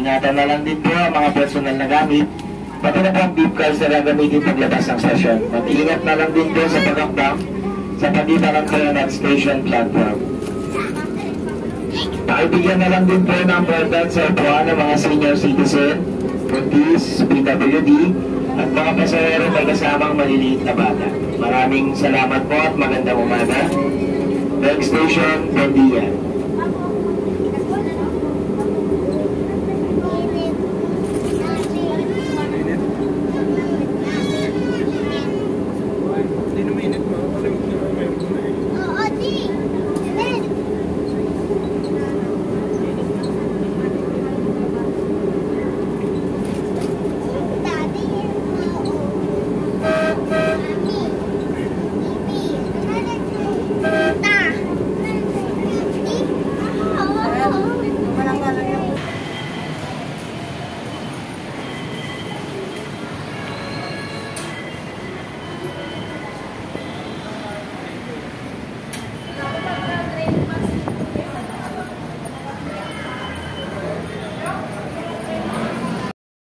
Ingatan na lang din po ang mga personal na gamit, pati na po ang beep cards na gagamitin paglabas ng session. Mag-iingat na lang din po sa pag-updam sa pagitan ng Kayanan Station platform. Pakibigyan na lang din po ng importance sa upuan ng mga senior citizen, buntis, PWD, at mga pasahero may kasamang maliliit na bata. Maraming salamat po at magandang umaga. Next station, Bendia.